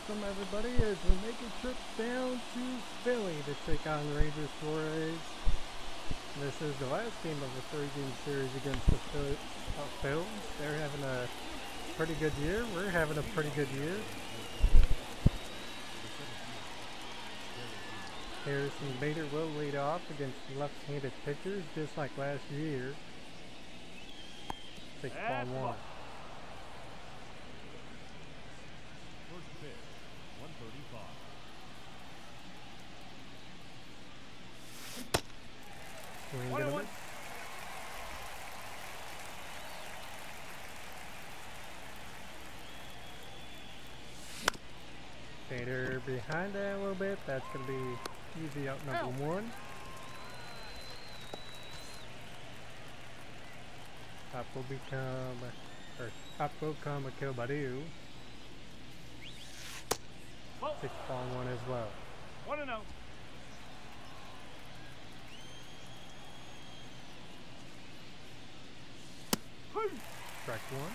welcome everybody as we make a trip down to Philly to take on Rangers Suarez. This is the last game of the 3-game series against the Phils. They're having a pretty good year. We're having a pretty good year. Harrison Bader will lead off against left-handed pitchers just like last year. 6-1. Swing and a miss. Bader behind that a little bit. That's going to be easy out number one. Up will come a kill by you. 6-1 as well. 1-0. Strike one.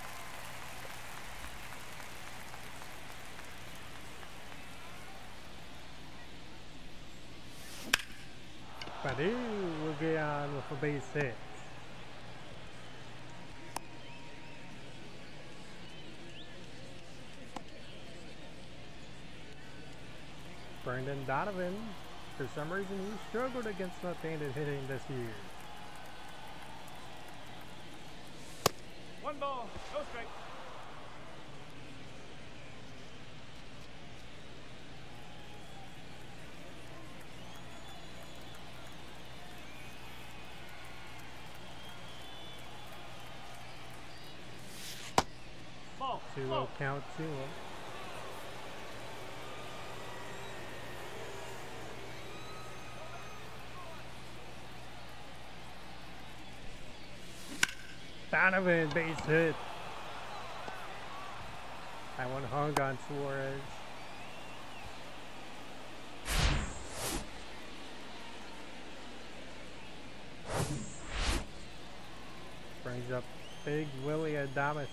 Badu will get on with a base hit. Brendan Donovan, for some reason he struggled against left-handed hitting this year. 1 ball, no strike. Ball. 2-0 count to him. Donovan base hit. That one hung on Suarez. Brings up Big Willie Adames.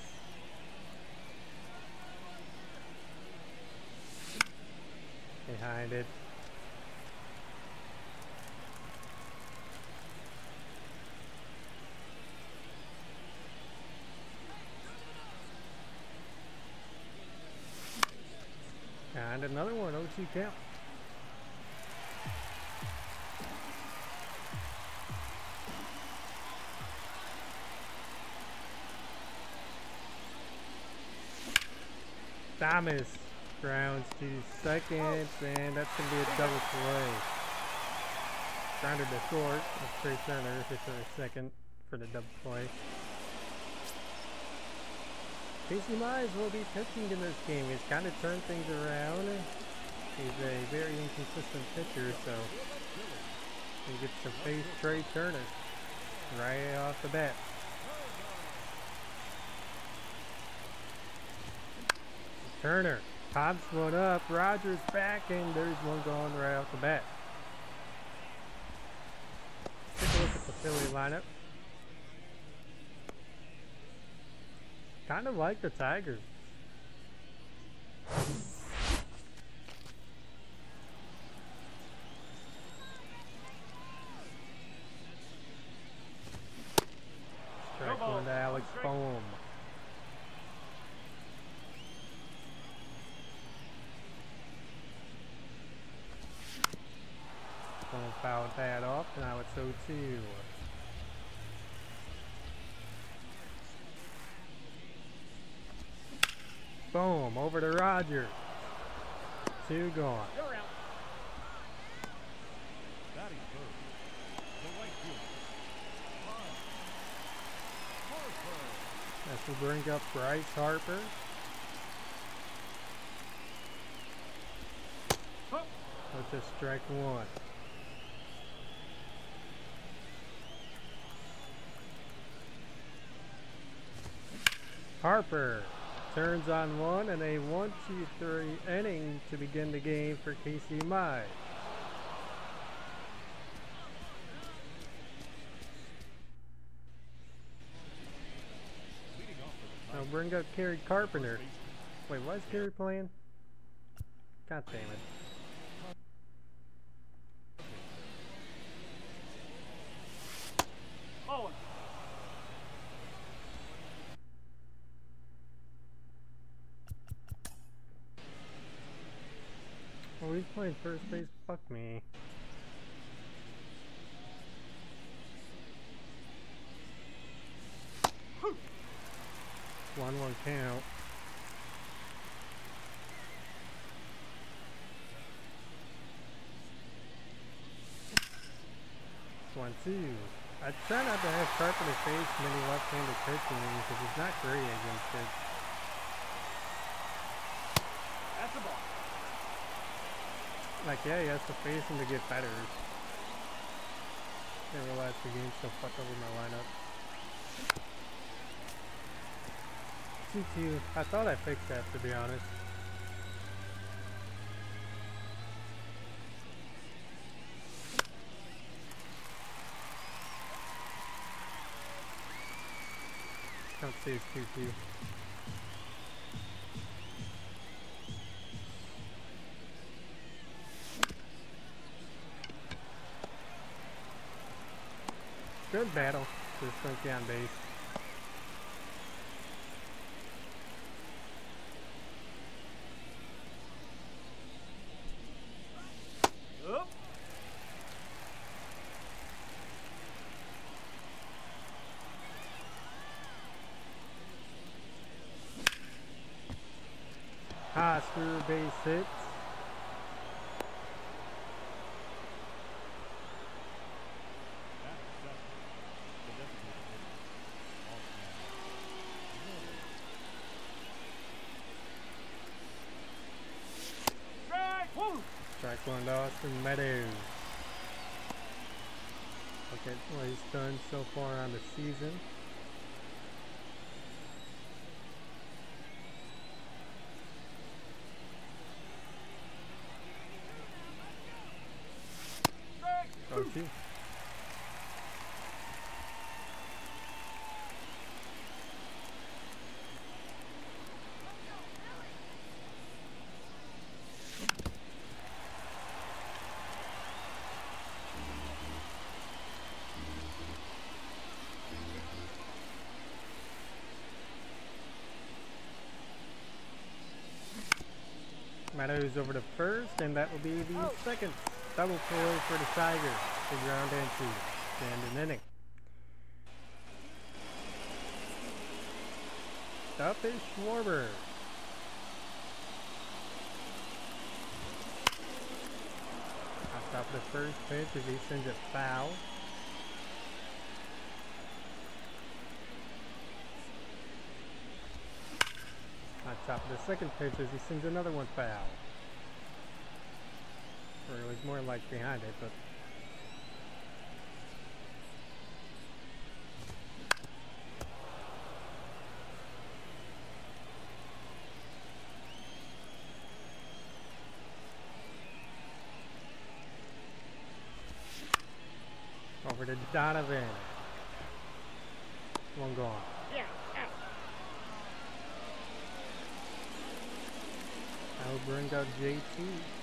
Behind it. And another one, 0-2 count. Thomas grounds to second, and that's going to be a double play. Grounded to short, that's Trey Turner hits a second for the double play. Casey Mize will be pitching in this game. He's kind of turned things around. He's a very inconsistent pitcher, so he gets to face Trey Turner right off the bat. Turner pops one up. Rogers back, and there's one going right off the bat. Take a look at the Philly lineup. Kind of like the Tigers. Strike one to Alex Bohm. Gonna foul that off. Now it's 0-2. Boom, over to Rogers. 2 gone. You're out. Batting first. The right field. Harper. This will bring up Bryce Harper. With just strike one. Harper turns on one, and a 1-2-3 inning to begin the game for Casey Mize. Now bring up Kerry Carpenter. Wait, why is Kerry playing? God damn it. Bowling. Oh, he's playing first base. Fuck me. 1-1 count. 1-2. I try not to have Carpenter face many left-handed pitching because he's not great against it. That's the ball. Like, yeah, he has to face him to get better. Can't realize the game still fuck over my lineup. 2-2. I thought I fixed that, to be honest. Count stays 2-2. Good battle. Just Slinky on base. Up. Oscar base hits. Strike one to Austin Meadows. Look at what he's done so far on the season. OT. Meadows over to first, and that will be the second double play for the Tigers to ground into end an inning. Up is Schwarber. Off top of the first pitch as he sends it foul. On top of the second pitch as he sends another one foul. Or it was more like behind it, but over to Donovan. One gone. Yeah. I'll bring out JT.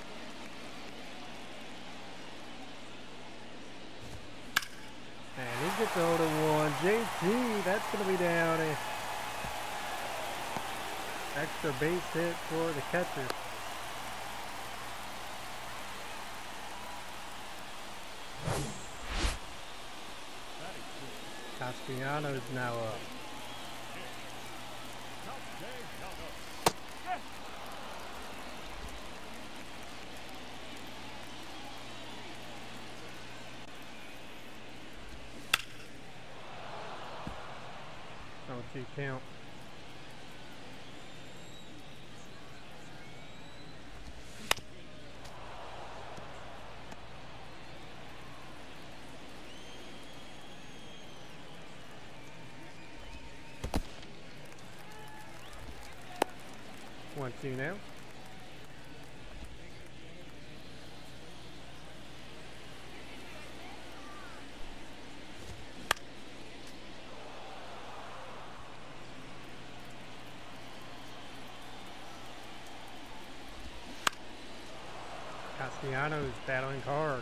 And he gets 0-1. JT, that's going to be down. A extra base hit for the catcher. Castellanos now up. 0-2 count. One, two now. Castellanos battling hard.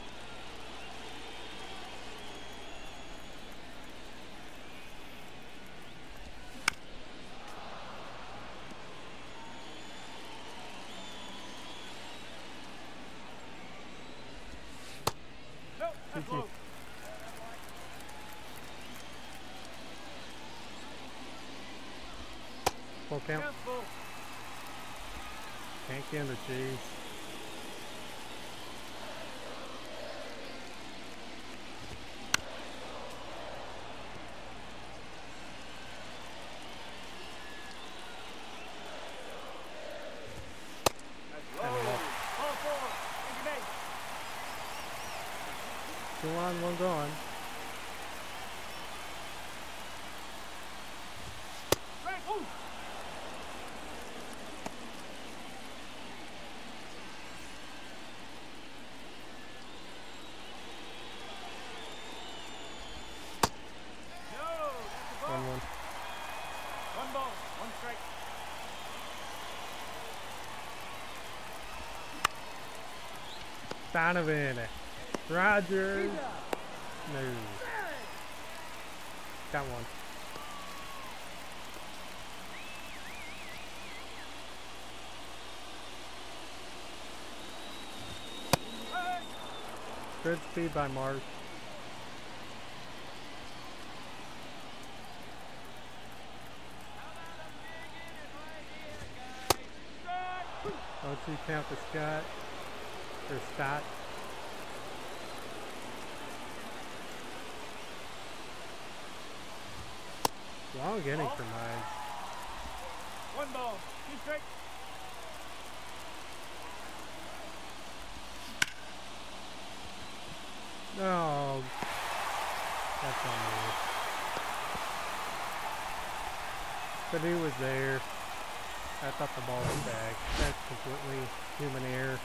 No, that's low. Full count. Count's full. Can't get the cheese. That's low. Ball four. Take your base. Two on, one gone. Right. Ooh. No, that's a ball. 1-1. One ball, one strike. Donovan. Rogers. No. Got one. Hey. Good speed by Marsh. Don't you count the Scott or Scott? Long inning for mine. One ball, two strikes. No, that's on me. But he was there. I thought the ball was back. That's completely human error.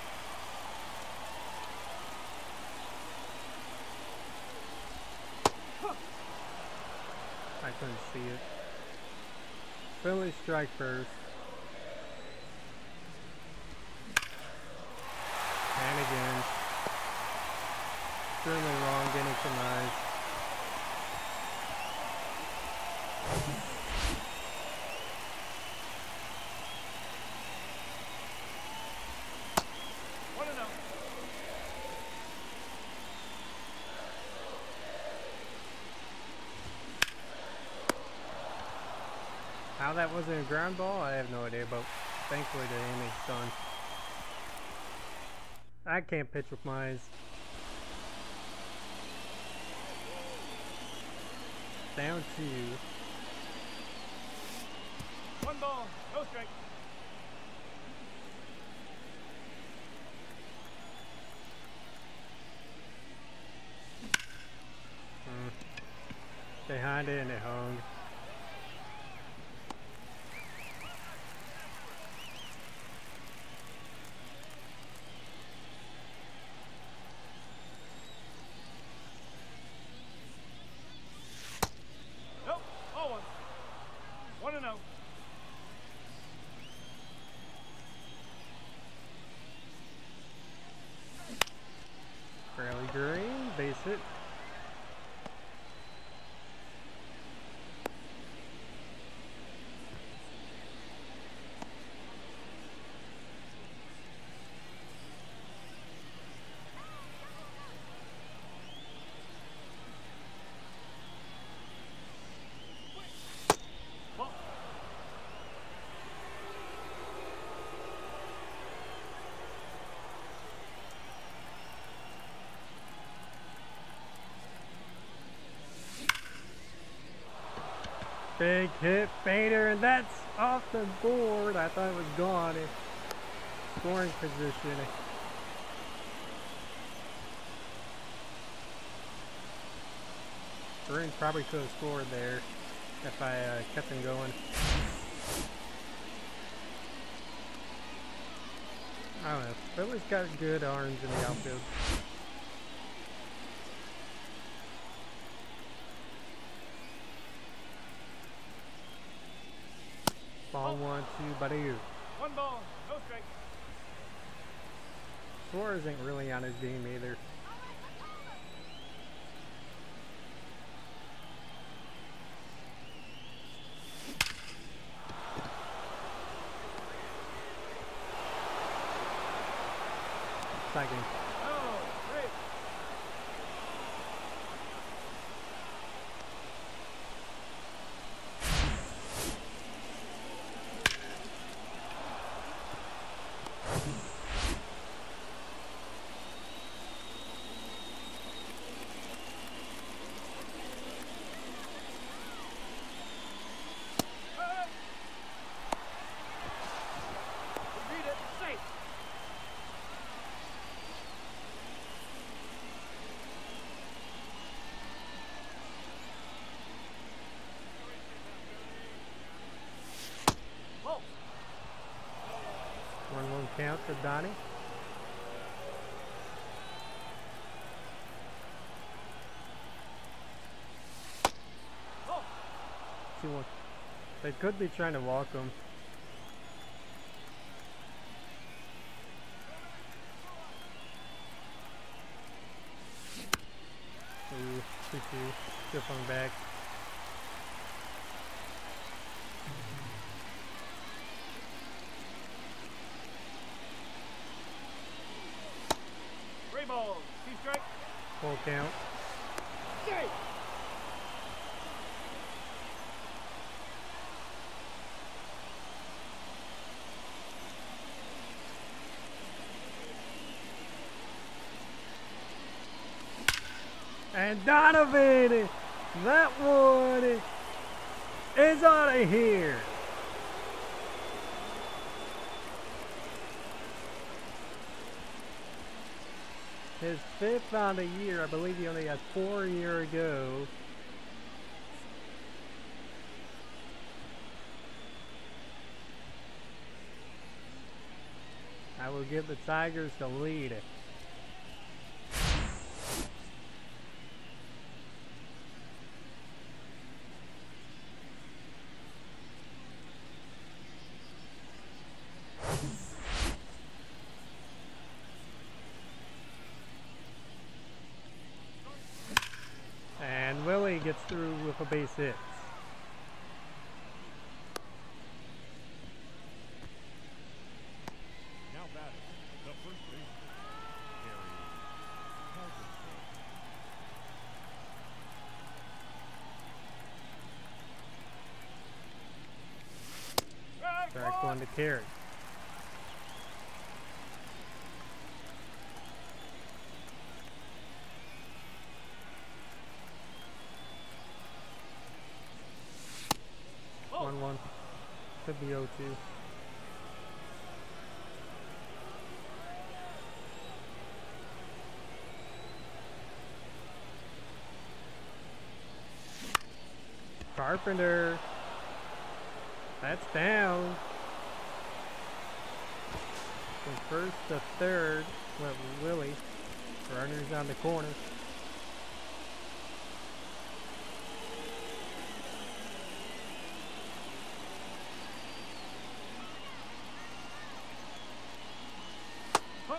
I couldn't see it. Philly strike first. And again. Extremely wrong getting some eyes. One and out. How that wasn't a ground ball, I have no idea, but thankfully the inning's done. I can't pitch with my eyes. Down to you. One ball, no strike. Behind it and it hung. Nope, all one. One and out. Fairly green, base hit. Ball. Big hit, fader, and that's off the board. I thought it was gone in scoring position. Green probably could have scored there if I kept him going. I don't know. Philly's got good arms in the outfield. Ball 1-2, buddy. One ball, no strike. Suarez isn't really on his game either. Second. Oh, great. Read it. Safe. Close. 1-1 count to Donnie. Close. 2-1. They could be trying to walk him. Ooh, 2-2. Stiff on back. Three balls. Two strike. Full count. Safe. And Donovan! That one is out of here! His 5th on the year. I believe he only had 4 a year ago. I will give the Tigers the lead. And Willie gets through with a base hit. Now batting, the first baseman, Gary Carpenter. Strike one to Carey. Oh. 1-1. Could be 0-2. Carpenter. That's down. From first to third went Willie. Runners on the corner. Huh.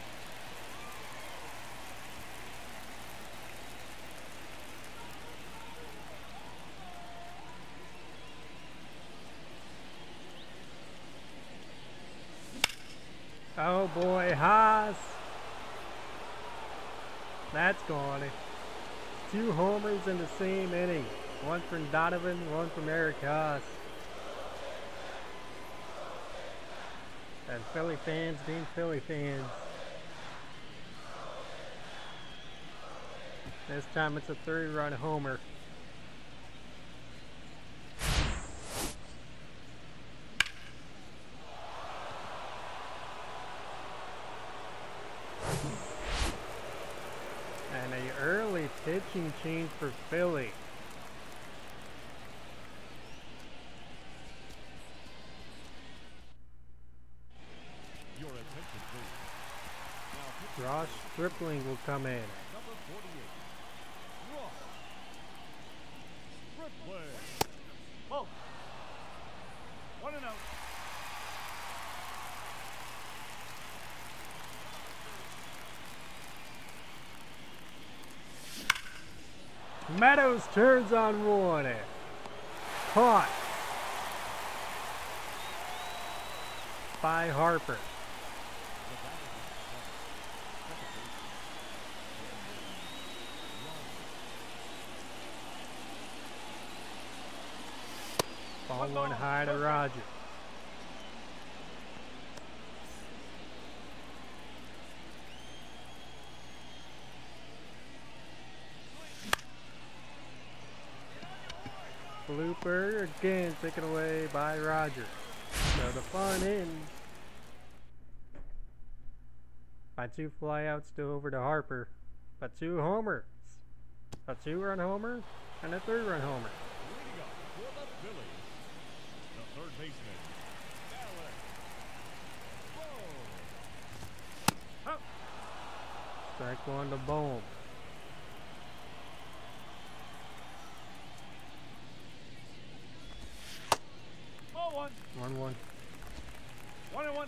Oh boy, Haas. That's gone. 2 homers in the same inning. One from Donovan, one from Eric Haas. And Philly fans being Philly fans. This time it's a 3-run homer. And a early pitching change for Philly. Your attention, please. Now, Ross Stripling will come in. number 48, Ross Stripling. Close. 1-0. Meadows turns on one. Caught by Harper. Ball one high to Roger. Blooper again taken away by Roger. So the fun ends by 2 flyouts to over to Harper, but 2 homers. A 2-run homer and a 3-run homer. Leading up for the Phillies, the third baseman, Alex. Strike one to Bohm. Ball one. 1-1. 1-1.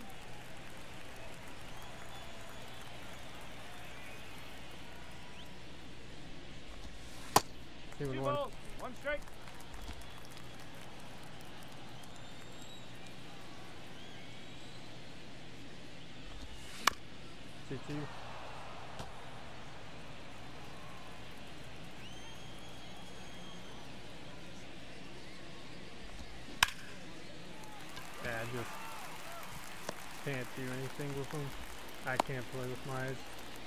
2 2-1. balls. 1 strike. Two. Yeah, I just can't do anything with him. I can't play with my eyes.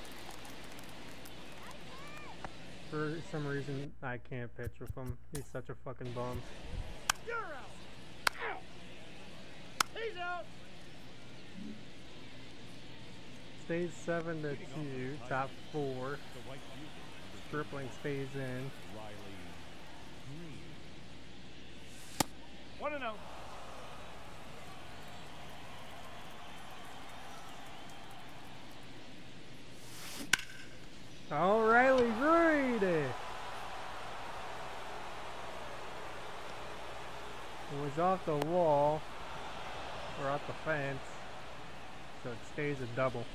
For some reason, I can't pitch with him. He's such a fucking bum. You're out. Out. He's out. Stays 7-2, top 4. The right fielder, Stripling stays in. Riley Green. 1-0. Oh, Riley Green! It was off the wall, or off the fence, so it stays a double.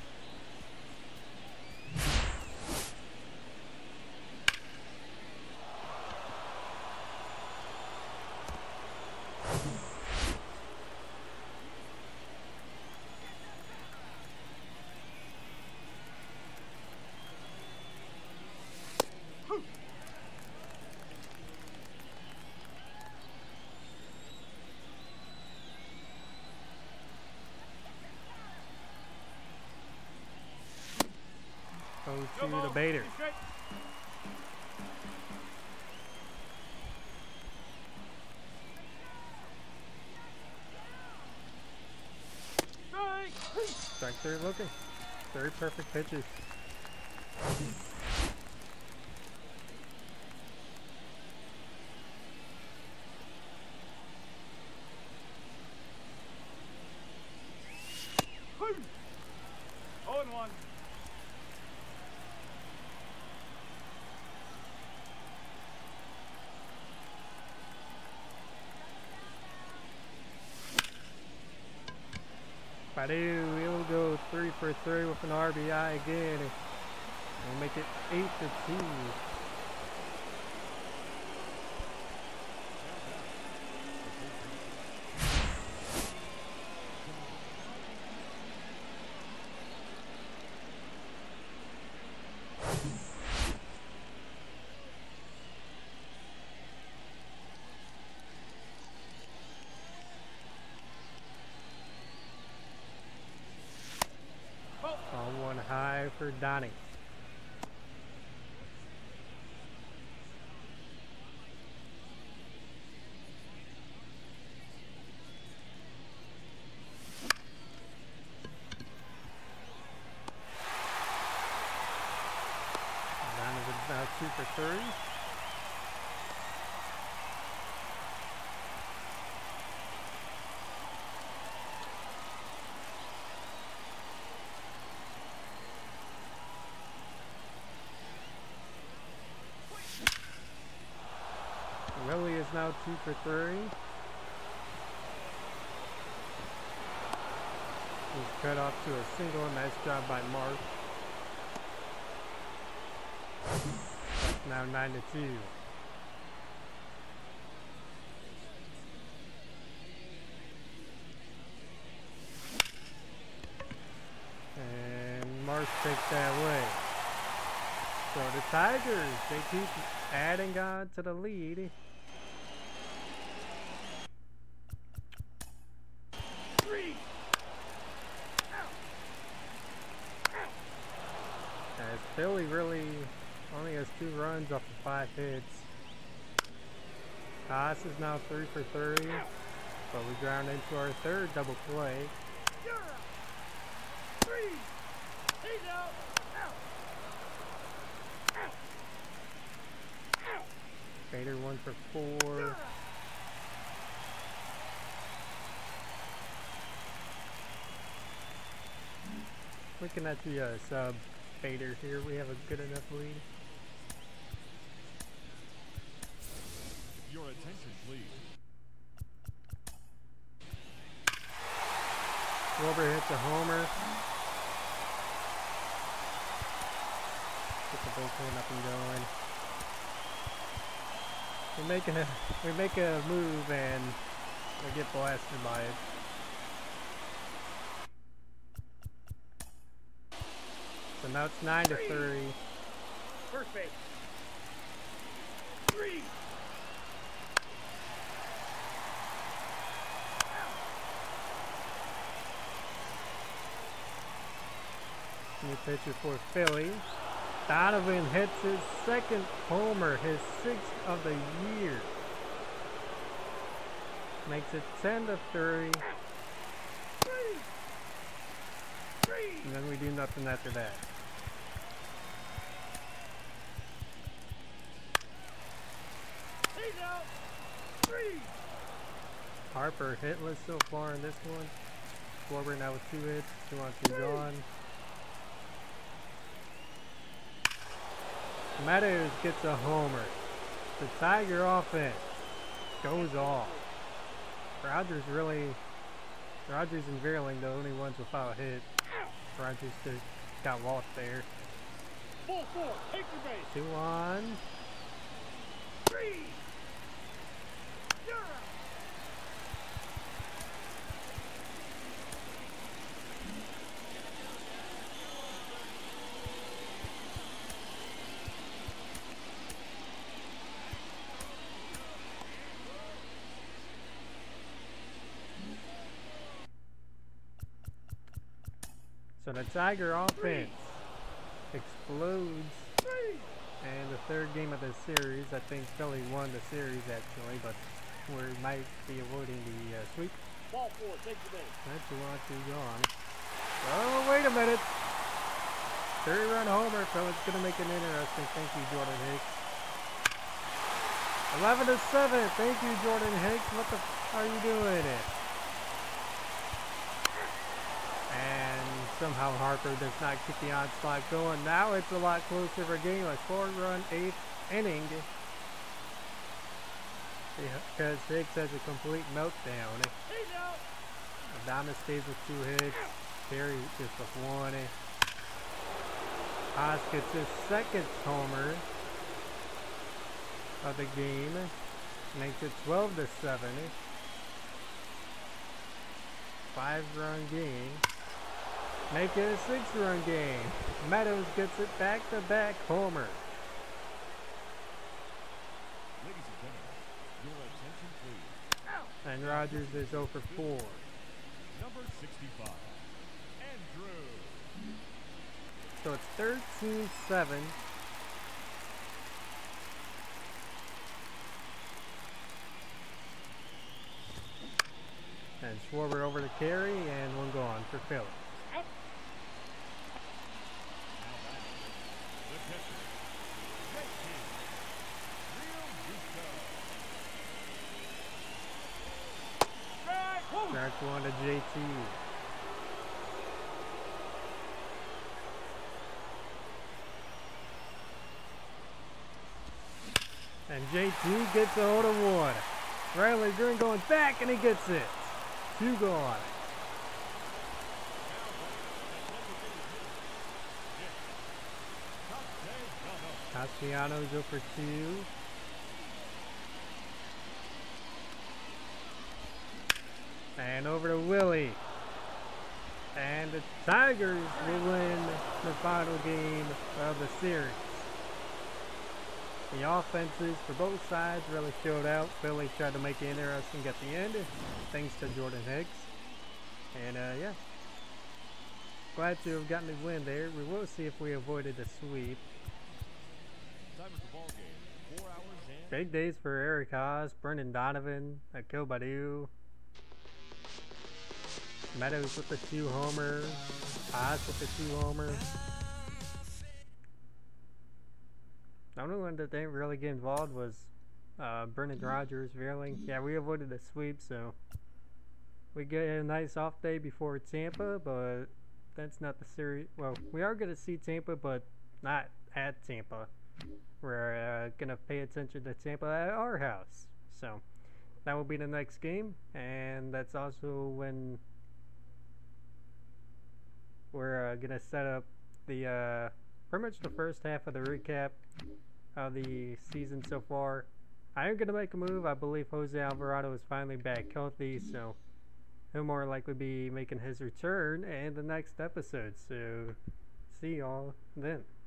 Go To ball. the baiter. 3 strike. Strike. Strike 3 looking. 3 perfect pitches. Woo. 0-1. Badu, he'll go 3 for 3 with an RBI again. We'll make it 8-2. On one high for Donnie. Donnie's about 2 for 3. Willie is now 2 for 3. He's cut off to a single. Nice job by Mark. That's now 9-2. take that away. So the Tigers, they keep adding on to the lead. As Philly really only has 2 runs off of 5 hits. Haas is now 3 for 30, but we ground into our 3rd double play. Bader 1 for 4. Looking at the sub Bader here, we have a good enough lead. Your attention, please. Wilbur hits a homer. Get the bullpen up and going. We make a move and we get blasted by it. So now it's 9 to 3. First base. 3. New pitcher for Philly. Donovan hits his 2nd homer, his 6th of the year. Makes it 10 to 3. And then we do nothing after that. Harper hitless so far in this one. Schwarber now with 2 hits, 2 on 2 gone. Meadows gets a homer. The Tiger offense goes off. Rogers and Verling, the only ones without a hit. Rogers just got walked there. Full 4, take your base. 2 on. 3. You're out. So the Tiger offense explodes, and the 3rd game of the series, I think Philly won the series actually, but we might be avoiding the sweep. Ball 4, take your base. That's 2 on 2 gone. Oh, wait a minute. 3-run homer, so it's going to make it interesting. Thank you, Jordan Hicks. 11 to 7. Thank you, Jordan Hicks. What the f are you doing? And somehow Harper does not keep the onslaught going. Now it's a lot closer of a game. A 4-run 8th inning. Because Hicks has a complete meltdown. Adames stays with 2 hits. Perry just with 1. Haas gets his 2nd homer of the game. Makes it 12 to 7. 5-run game. Make it a 6-run game. Meadows gets it back-to-back homer. Ladies and gentlemen, your attention, please. And Rogers is 0 for 4. Number 65, Andrew. So it's 13-7. And Schwarber over to carry, and 1 gone for Philly. Strike 1 to JT. And JT gets a hold of 1. Riley Green going back, and he gets it. 2 gone. Castellanos 0 for 2. And over to Willie. And the Tigers will win the final game of the series. The offenses for both sides really showed out. Philly tried to make it interesting at the end, thanks to Jordan Hicks. And yeah, glad to have gotten the win there. We will see if we avoided a sweep. Time of the ball game, 4 hours and Big days for Eric Haas, Brendan Donovan, Akil Badu, Meadows with the 2 homers, Haas with the 2 homers. The only one that didn't really get involved was Brendan Rodgers, really. Yeah, we avoided the sweep, so we get a nice off day before Tampa, but that's not the series. Well, we are going to see Tampa, but not at Tampa. We're going to pay attention to Tampa at our house. So that will be the next game, and that's also when we're going to set up the pretty much the first half of the recap of the season so far. I am going to make a move. I believe Jose Alvarado is finally back healthy, so he'll more likely be making his return in the next episode. So see y'all then.